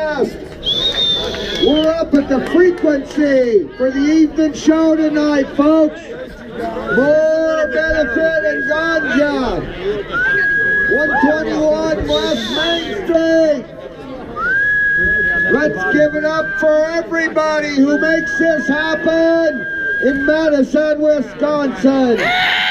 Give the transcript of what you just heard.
fast. We're up at the frequency for the evening show tonight, folks. More benefit and ganja. 121 West Main Street. Let's give it up for everybody who makes this happen in Madison, Wisconsin.